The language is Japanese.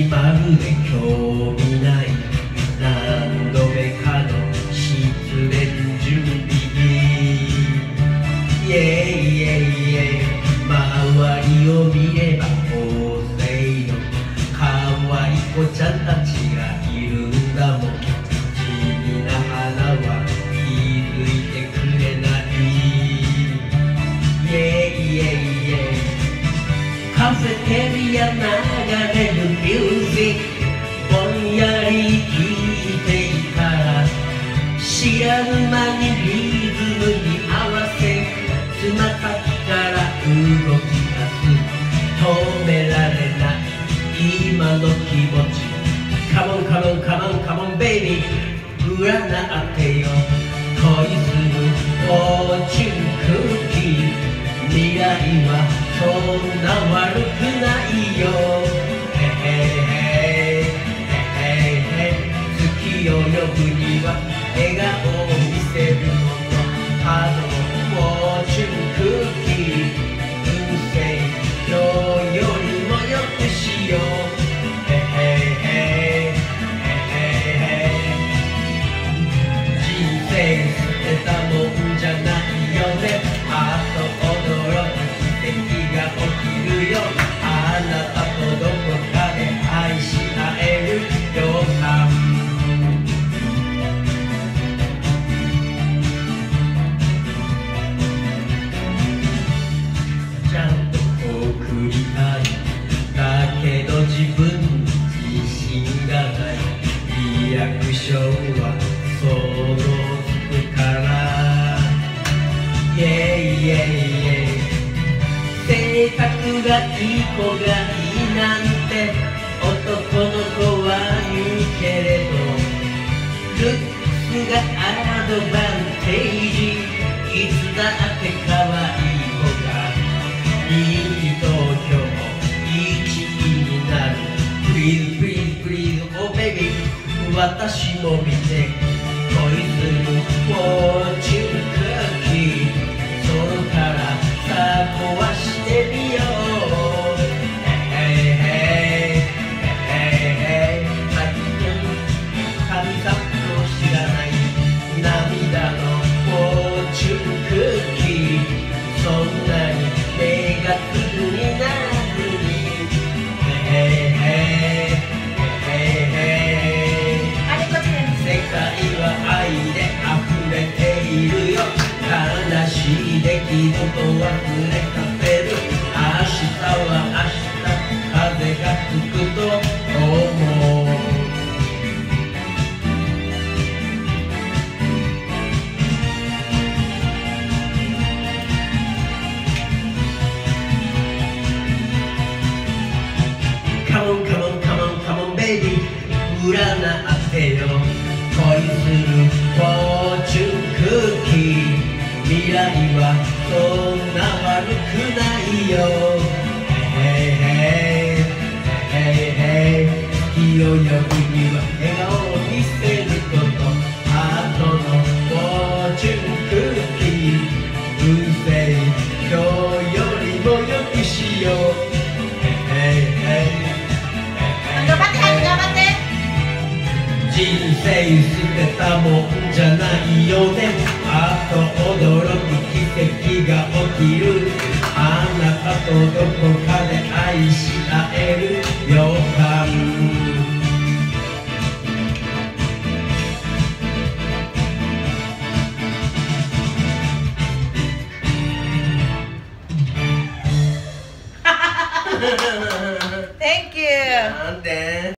まるで興味ない、何度目かの失恋準備、イエイイエイイエイ、周りを見れば大勢の可愛い子ちゃんたちがいるんだもん。地味な花は気づいてくれない、イエイイエイイエイ、カフェテリア流れるミュージック、ぼんやり聴いていたら知らぬ間にリズムに合わせつま先から動き出す、止められない今の気持ち。カモンカモンカモンカモンベイビー、占ってよ恋するフォーチュンクッキー、未来はそんな悪くないよ、へへへへへへ、月を呼ぶには笑顔を見せるもの、あのフォーチュンクッキー、運勢今日よりも良くしよう、へへへへへ、人生捨てたもんじゃないよね、あと驚く奇跡が起きるよ、あなたとどこかで愛し合える予感。ちゃんと送りたい、だけど自分に自信がない、リアクションは想像つくから、イエイイエイイエイ、性格がいい子がいいなんて男の子は言うけれど、ルックスがアドバンテージ、いつだって可愛い子が人気投票1位になる、 Please please please oh baby、 私も見て恋するフォーチュンクッキー、空からさあ壊してみよう、へへへへへへ、最近神様の知らない涙のフォーチュンクッキー、そんなにネガティブにならずに、へへへへへ、世界は愛で溢れているよ、悲しい出来事は触れさせる、明日は明日風が吹くと思う。カモンカモンカモンカモンベイビー、占ってよ恋するフォーチュンクッキー、未来はそんな悪くないよ、へへへへへ、月を呼ぶには笑顔を見せること、ハートのフォーチュンクッキー、運勢今日よりも良くしよう、へへへ、 頑張って頑張って、 人生捨てたもんじゃないよね、あと驚く奇跡が起きる、あなたとどこかで愛し合える予感。 Thank you. なんで